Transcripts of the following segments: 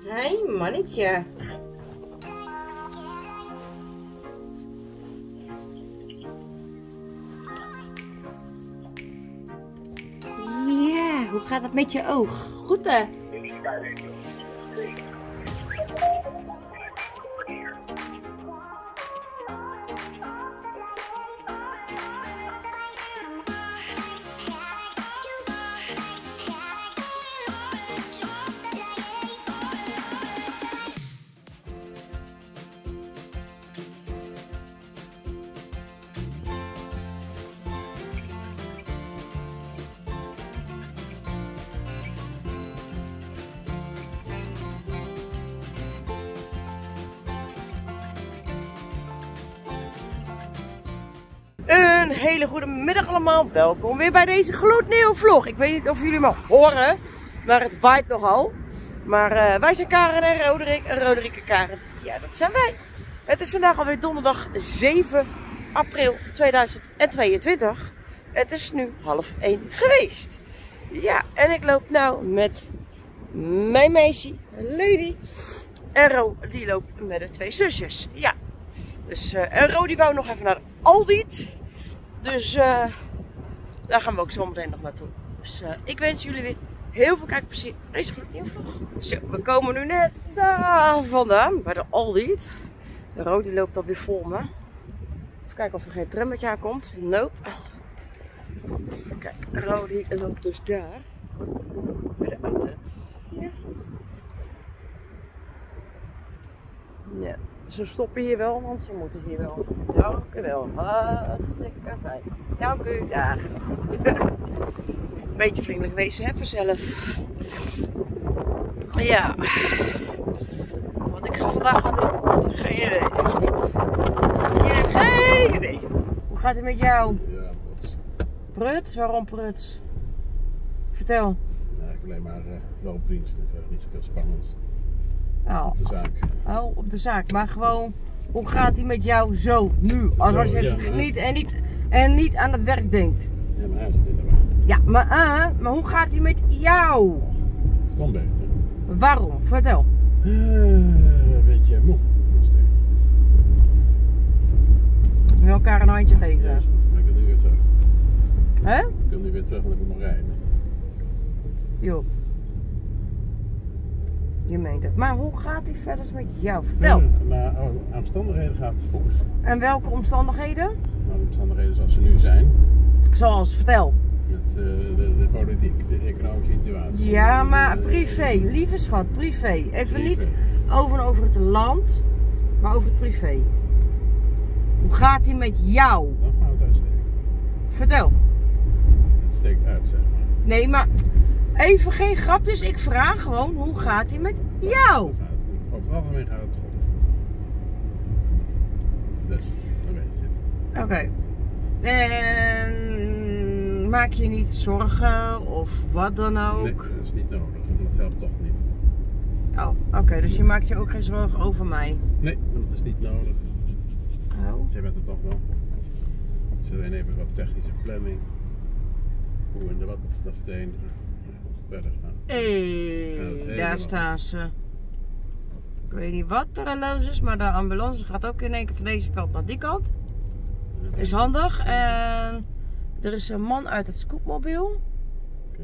Hé, mannetje. Ja, hoe gaat het met je oog? Goed hè? Een hele goede middag allemaal, welkom weer bij deze gloednieuwe vlog. Ik weet niet of jullie me horen, maar het waait nogal. Maar wij zijn Karen en Roderick en Roderick en Karen, ja dat zijn wij. Het is vandaag alweer donderdag 7 april 2022. Het is nu 12:30 geweest. Ja, en ik loop nou met mijn meisje, Lady. En Ro, die loopt met de twee zusjes. Ja. Dus, en Ro die wou nog even naar Aldi. Dus daar gaan we ook zo meteen nog naartoe. Dus ik wens jullie weer heel veel kijkplezier in deze gloednieuwe vlog. Zo, we komen nu net daar vandaan, bij de Aldi. De Ro die loopt alweer voor me. Even kijken of er geen trammetje aan komt. Nope. Kijk, Ro die loopt dus daar. Bij de outlet. Ja. Ja. Ze stoppen hier wel, want ze moeten hier wel. Dank u wel. Hartstikke fijn. Dank u. Dag. Beetje vriendelijk wezen, hè, vanzelf. Ja. Wat ik vandaag ga doen, geen idee. Echt niet. Ja, geen idee. Hoe gaat het met jou? Ja, pruts. Pruts? Waarom pruts? Vertel. Nou, ik alleen maar loopdienst, dus niet zoveel spannends. Oh. Op de zaak. Oh, op de zaak. Maar gewoon, hoe gaat die met jou zo, nu? Als je even geniet en niet aan het werk denkt. Ja, maar hij zit in de war. Ja, maar hoe gaat die met jou? Het komt beter. Waarom? Vertel. Een beetje moe. We elkaar een handje geven. Ja, maar ik kan nu weer terug. Hè? Ik kan nu weer terug, want ik moet nog rijden. Jo. Je meent het. Maar hoe gaat die verder met jou? Vertel. Naar omstandigheden gaat het goed. En welke omstandigheden? Nou, de omstandigheden zoals ze nu zijn. Zoals, vertel. Met de politiek, de economische situatie. Ja, maar privé. Lieve schat, privé. Even Privé. niet over het land, maar over het privé. Hoe gaat die met jou? Dan gaat het uitstekend. Vertel. Het steekt uit, zeg maar. Nee, maar even geen grapjes. Ik vraag gewoon, hoe gaat die met jou? Over het algemeen gaat het goed. Dus, dan weet je het. Oké. En maak je niet zorgen of wat dan ook? Nee, dat is niet nodig. Dat helpt toch niet. Oh, oké. Dus je maakt je ook geen zorgen over mij? Nee, want dat is niet nodig. Oh. Jij bent er toch wel. Ze alleen even wat technische planning. Hoe en de wat, dat meteen verder gaan. Hé, daar staan ze. Ik weet niet wat er los is, maar de ambulance gaat ook in één keer van deze kant naar die kant. Is handig. En er is een man uit het scootmobiel. Oké.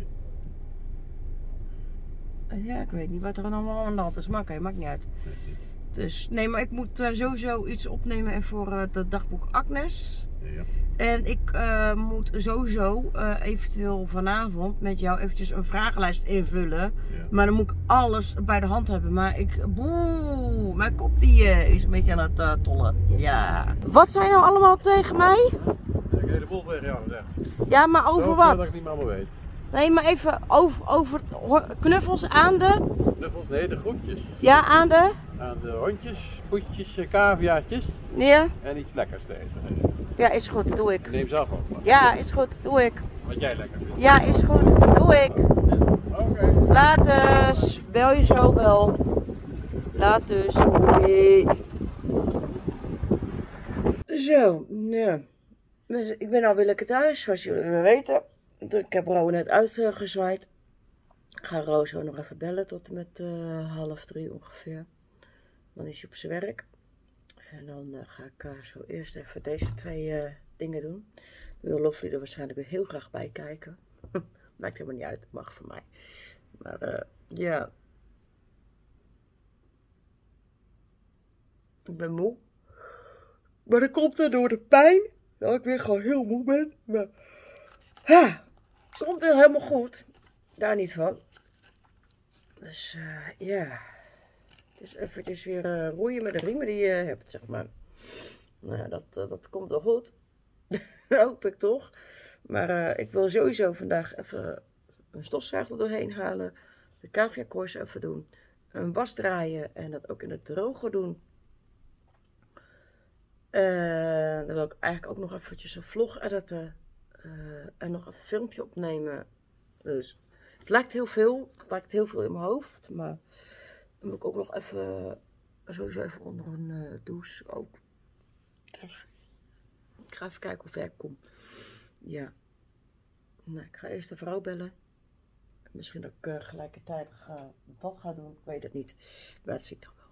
Ja, ik weet niet wat er allemaal aan de hand is, maar oké, maakt niet uit. Dus nee, maar ik moet sowieso iets opnemen en voor het dagboek Agnes. Ja. En ik moet sowieso eventueel vanavond met jou eventjes een vragenlijst invullen. Ja. Maar dan moet ik alles bij de hand hebben. Maar mijn kop die is een beetje aan het tollen. Ja. Wat zijn nou allemaal tegen mij? Ik heb een heleboel tegen jou gezegd. Ja, maar over Zoveel dat wat? ik niet meer allemaal weet. Nee, maar even over knuffels aan de... Knuffels, nee, de groentjes. Ja, aan de... Aan de hondjes, poetjes, caviaatjes. Ja? En iets lekkers te eten. Ja, is goed, doe ik. Neem zelf ook wat. Ja, is goed, doe ik. Wat jij lekker vindt. Ja, is goed, doe ik. Oké. Later, bel je zo wel. Later. Zo, ja. Ik ben al weer lekker thuis, zoals jullie weten. Ik heb Ro net uitgezwaaid. ga Roos ook nog even bellen tot en met 2:30 ongeveer. Dan is hij op zijn werk. En dan ga ik zo eerst even deze 2 dingen doen. Dan wil Lovely er waarschijnlijk weer heel graag bij kijken. Maakt helemaal niet uit, het mag voor mij. Maar ja. Ik ben moe. Maar dat komt er door de pijn. Dat ik weer gewoon heel moe ben. Maar komt er helemaal goed. Daar niet van. Dus ja. Het is eventjes weer roeien met de riemen die je hebt, zeg maar. Nou ja, dat komt wel goed. Hoop ik toch. Maar ik wil sowieso vandaag even een stofzuiger er doorheen halen. De caviakoors even doen. Een was draaien en dat ook in het droge doen. Dan wil ik eigenlijk ook nog eventjes een vlog editen. En nog een filmpje opnemen. Dus het lijkt heel veel. Het lijkt heel veel in mijn hoofd. Maar dan moet ik ook nog even, sowieso even onder een douche ook. Dus ik ga even kijken hoe ver ik kom. Ja. Nou, ik ga eerst de vrouw bellen. Misschien dat ik gelijkertijd dat ga doen. Ik weet het niet. Maar dat zie ik dan wel.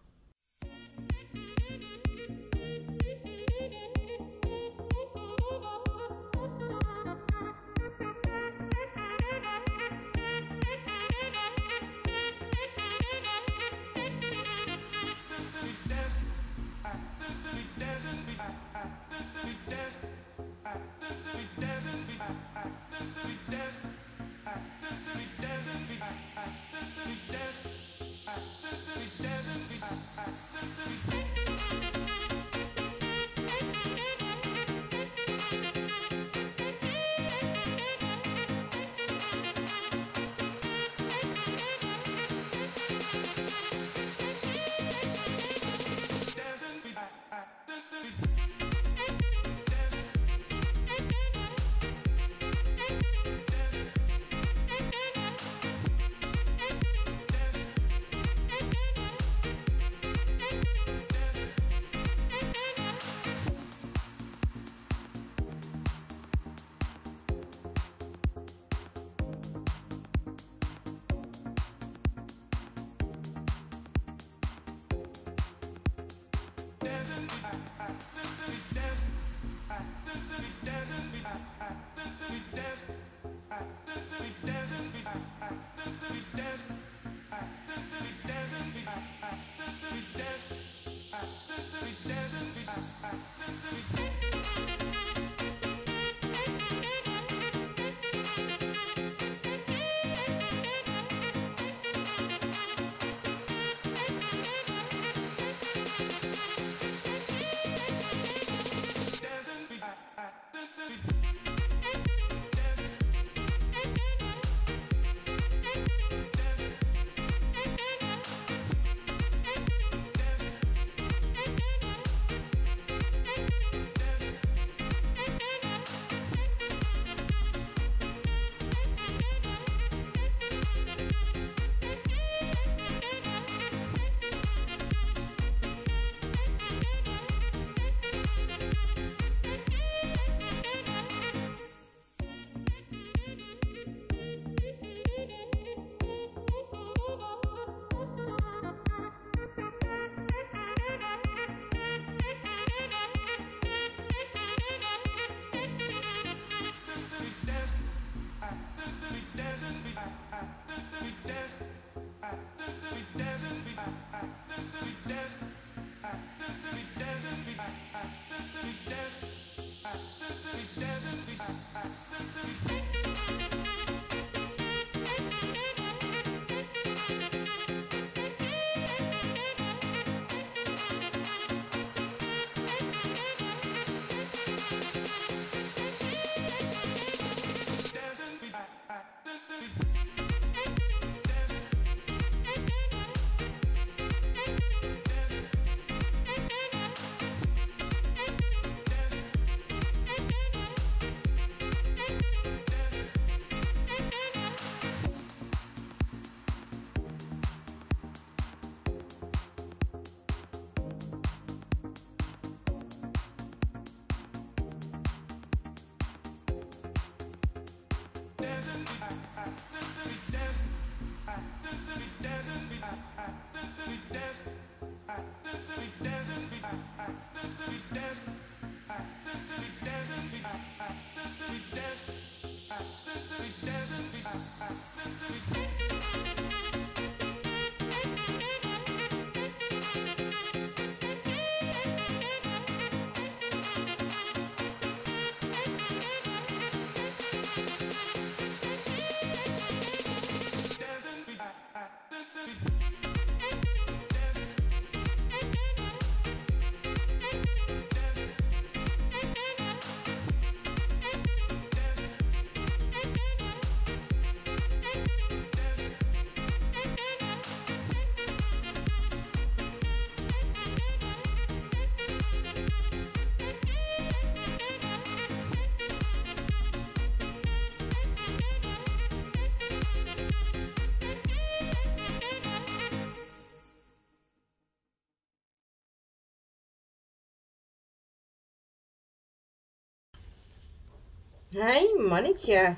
Hé, mannetje.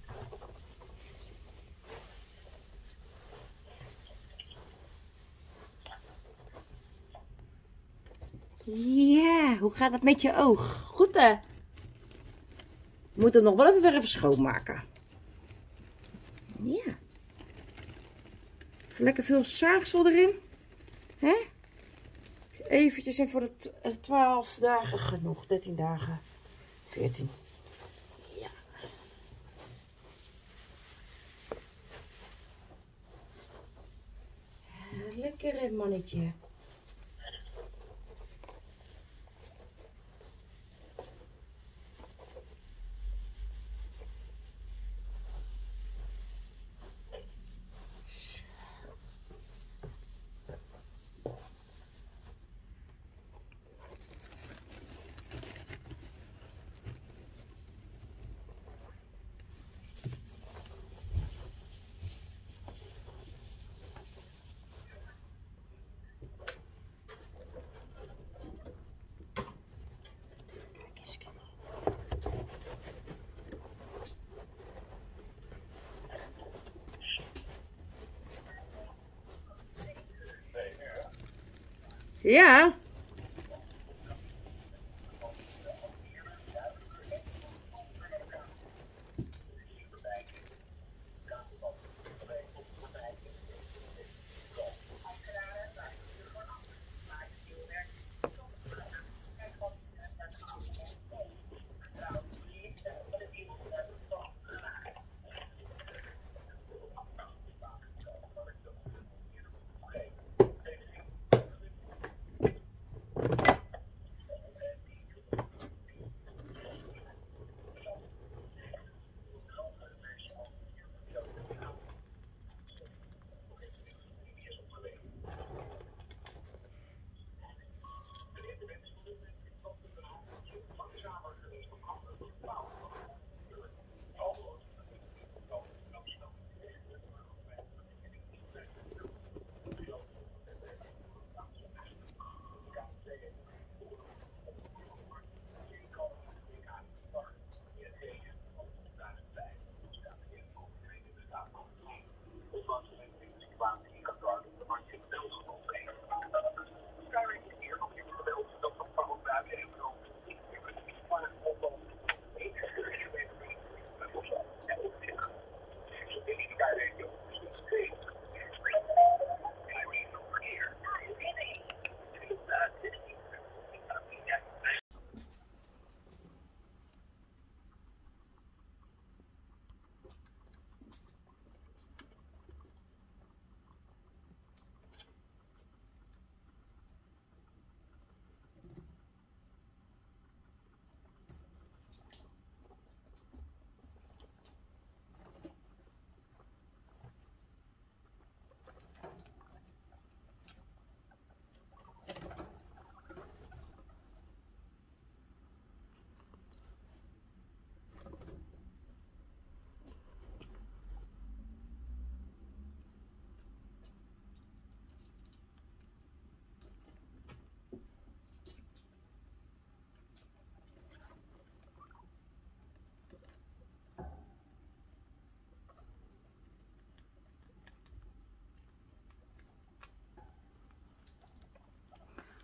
Ja, hoe gaat het met je oog? Goed hè? Moet hem nog wel even schoonmaken. Ja. Even lekker veel zaagsel erin. Hè? Eventjes en voor de 12 dagen genoeg. 13 dagen. 14. Ja. Lekker hè, mannetje. Ja.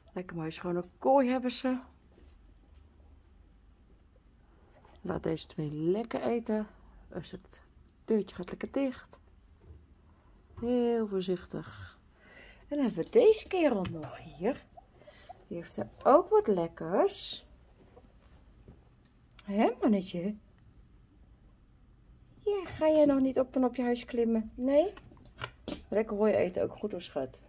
Lekker mooi schone kooi hebben ze. Laat deze twee lekker eten. Dus het deurtje gaat lekker dicht. Heel voorzichtig. En dan hebben we deze kerel nog hier. Die heeft er ook wat lekkers. Hé, mannetje? Ja, ga jij nog niet op en op je huis klimmen? Nee? Lekker hooi eten, ook goed hoor, schat.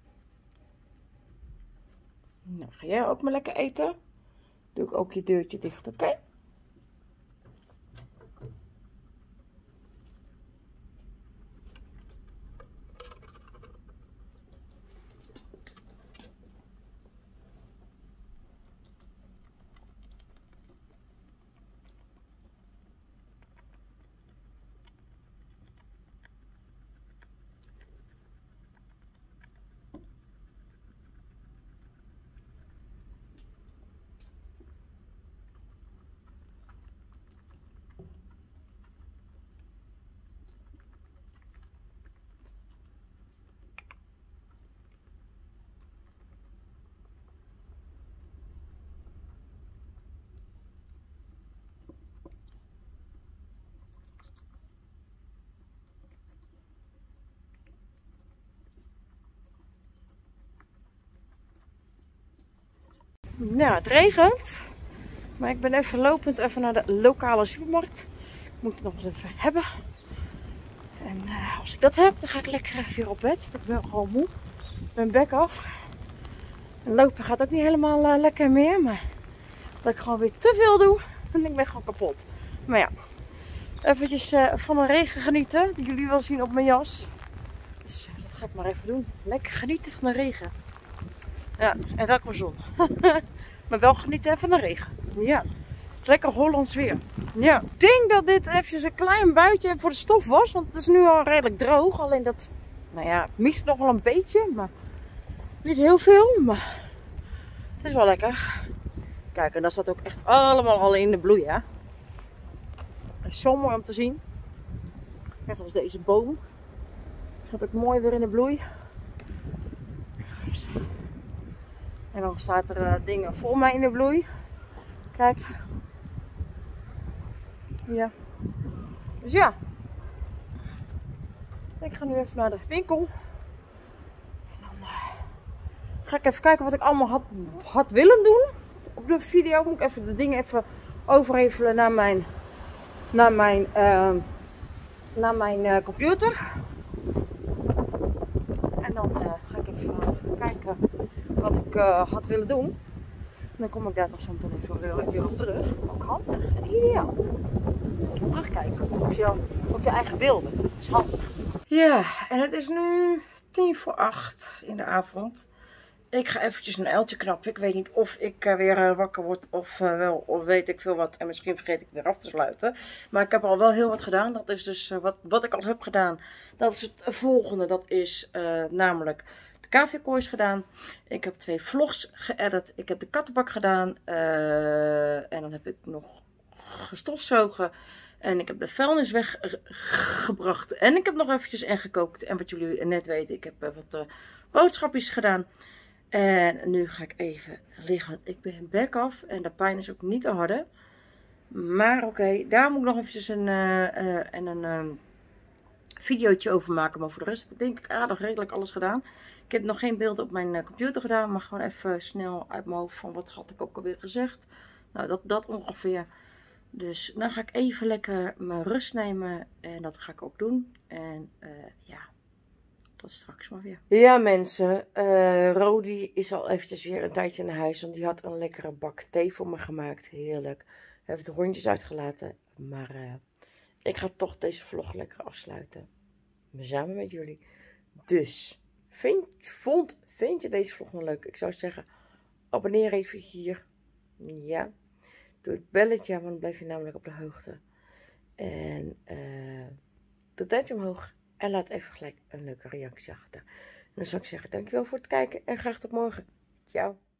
Nou, ga jij ook maar lekker eten? Doe ik ook je deurtje dicht, oké? Nou, het regent. Maar ik ben even lopend naar de lokale supermarkt. Ik moet het nog eens even hebben. En als ik dat heb, dan ga ik lekker even weer op bed. Want ik ben gewoon moe. Ik ben bek af. En lopen gaat ook niet helemaal lekker meer. Maar dat ik gewoon weer te veel doe. En ik ben gewoon kapot. Maar ja, eventjes van de regen genieten. Die jullie wel zien op mijn jas. Dus dat ga ik maar even doen. Lekker genieten van de regen. Ja, en wel qua zon. Maar wel genieten van de regen. Ja. Lekker Hollands weer. Ja. Ik denk dat dit even een klein buitje voor de stof was. Want het is nu al redelijk droog. Alleen dat, nou ja, het mist nog wel een beetje. Maar niet heel veel. Maar het is wel lekker. Kijk, en dat staat ook echt allemaal al in de bloei. Hè? Het is zo mooi om te zien. Net zoals deze boom. Staat ook mooi weer in de bloei. En dan staat er dingen voor mij in de bloei. Kijk. Ja. Dus ja. Ik ga nu even naar de winkel. En dan ga ik even kijken wat ik allemaal had willen doen. Op de video moet ik even de dingen even overhevelen naar mijn computer. En dan ga ik even kijken wat ik had willen doen. En dan kom ik daar nog zo meteen even weer op terug. Ook handig en ideaal. Terugkijken op je eigen beelden. Dat is handig. Ja, en het is nu 7:50 in de avond. Ik ga eventjes een uiltje knappen. Ik weet niet of ik weer wakker word of weet ik veel wat. En misschien vergeet ik weer af te sluiten. Maar ik heb al wel heel wat gedaan. Dat is dus wat ik al heb gedaan. Dat is het volgende. Dat is namelijk de caviakoois gedaan. Ik heb 2 vlogs geëdit. Ik heb de kattenbak gedaan. En dan heb ik nog gestofzogen. En ik heb de vuilnis weggebracht. En ik heb nog eventjes gekookt. En wat jullie net weten, ik heb wat boodschapjes gedaan. En nu ga ik even liggen. Ik ben bek af. En de pijn is ook niet te harde. Maar oké, daar moet ik nog eventjes een videootje over maken. Maar voor de rest heb ik denk ik aardig redelijk alles gedaan. Ik heb nog geen beelden op mijn computer gedaan. Maar gewoon even snel uit mijn hoofd van wat had ik ook alweer gezegd. Nou, dat ongeveer. Dus dan ga ik even lekker mijn rust nemen. En dat ga ik ook doen. En ja, tot straks maar weer. Ja mensen, Rodi is al eventjes weer een tijdje naar huis. Want die had een lekkere bak thee voor me gemaakt. Heerlijk. Hij heeft de hondjes uitgelaten. Maar ik ga toch deze vlog lekker afsluiten. Samen met jullie. Dus, vind je deze vlog nog leuk? Ik zou zeggen, abonneer even hier. Ja. Doe het belletje, want dan blijf je namelijk op de hoogte. En doe het duimpje omhoog. En laat even gelijk een leuke reactie achter. En dan zou ik zeggen, dankjewel voor het kijken. En graag tot morgen. Ciao.